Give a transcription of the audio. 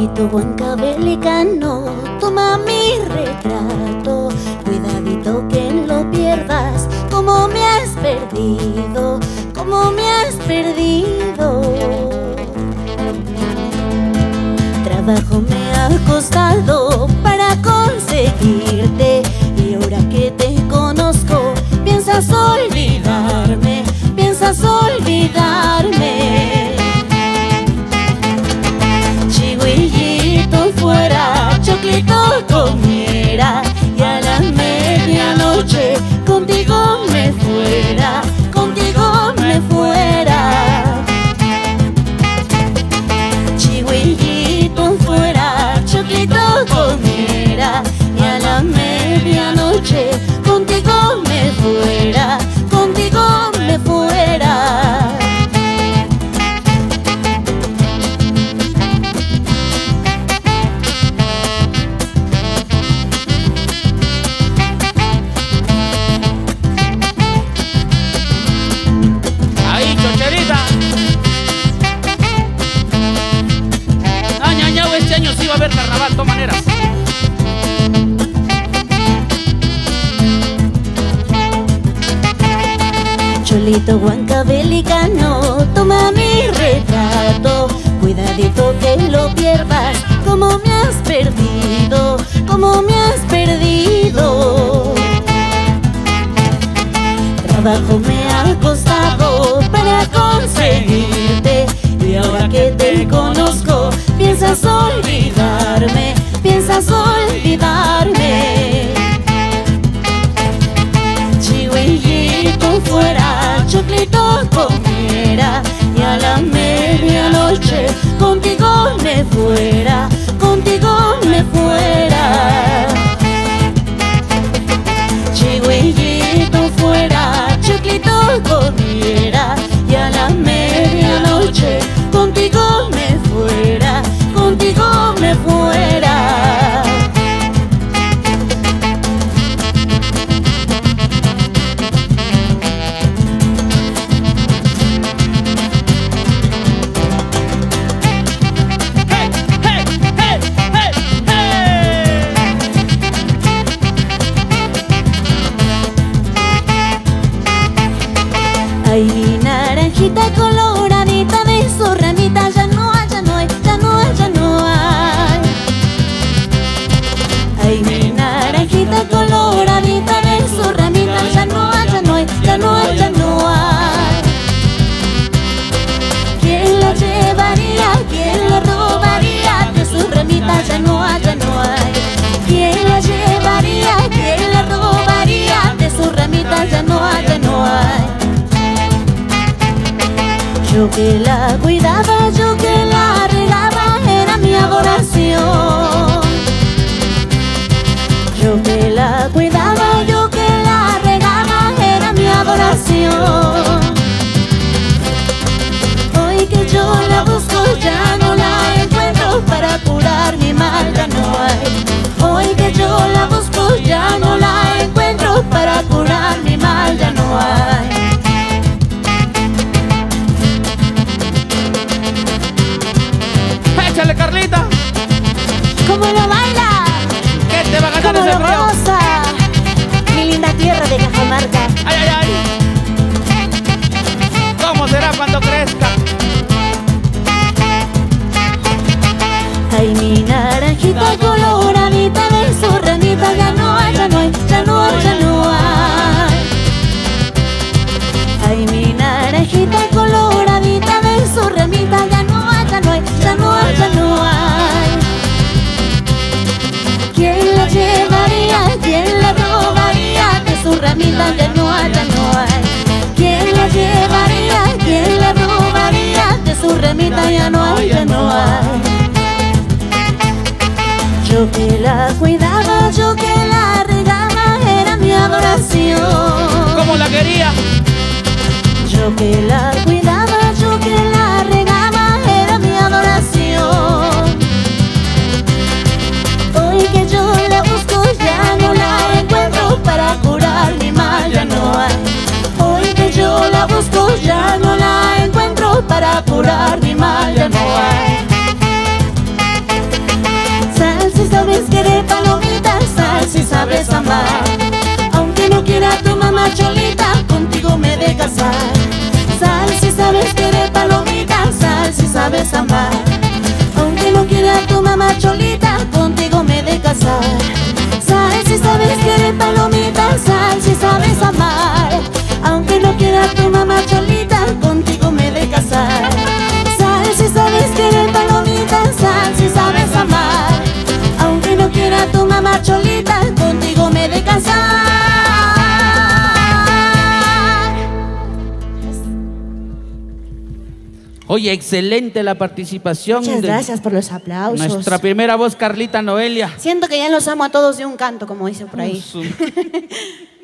Cholito huancabélicano, toma mi retrato. Cuidadito que no lo pierdas, como me has perdido, como me has perdido. Trabajo me ha costado para conseguirte, y ahora que te conozco, piensas olvidarme, piensas olvidarme. Chihuillito fuera, choclito comiera, y a la medianoche contigo me fuera, contigo me fuera. Chihuillito fuera, choclito comiera, y a la medianoche contigo me fuera, contigo me fuera. Ahí, chocherita. Añañao, este año sí va a haber carnaval, de todas maneras. Cholito huancabélicano, toma mi retrato. Cuidadito que lo pierdas, como me has perdido, como me has perdido. Trabajo me ha costado para conseguirte, y ahora que te conozco, piensas olvidarme, piensas olvidarme. Chihuillito fuera, choclito comiera, y a la medianoche contigo me fuera, contigo me fuera. Chihuillito fuera, choclito comiera, y a la medianoche contigo me fuera, contigo me fuera. Ay, mi naranjita coloradita de su ramita, ya no hay, ya no hay, ya no hay, ya no hay. Ay, mi naranjita coloradita de su ramita, ya no hay, ya no hay, ya no hay, ya no hay. ¿Quién la llevaría? ¿Quién la robaría? De su ramita ya no hay, ya no hay. ¿Quién la llevaría? ¿Quién la robaría? De su ramita ya no hay, ya no hay. Yo que la cuidaba, yo que la regaba, era mi adoración. Yo que la cuidaba, yo que la regaba, era mi adoración. Hoy que yo la busco, ya no la encuentro, para curar mi mal ya no hay. Hoy que yo la busco, ya no la encuentro, para curar mi mal ya no hay. Échale, Carlita. ¿Cómo lo baila? ¿Qué te va a ganar ¿Cómo ese lo frío? goza? Mi linda tierra de Cajamarca. Ay, ay, ay. ¿Cómo será cuando crezca? Ay, mi naranjita coloradita de su ranita, ya no hay, ya no hay, ya no hay, ya no hay. Ay, mi naranjita coloradita de su ramita, ya no hay, ya no hay, ya no hay, ya no hay. ¿Quién la llevaría? ¿Quién la robaría? De su ramita ya no hay, ya no hay. ¿Quién la llevaría? ¿Quién la robaría? De su ramita ya no hay, ya no hay. Yo que la casar. Sal si sabes querer, palomita, sal si sabes amar. Aunque no quiera tu mamá cholita, contigo me he de casar. Sal si sabes querer, palomita, sal si sabes amar. Aunque no quiera tu mamá cholita, contigo me he de casar. Sal si sabes querer, palomita, sal si sabes amar. Aunque no quiera tu mamá cholita, contigo me he de casar. Oye, excelente la participación. Muchas gracias por los aplausos. Nuestra primera voz, Carlita Noelia. Siento que ya los amo a todos de un canto, como dicen por ahí.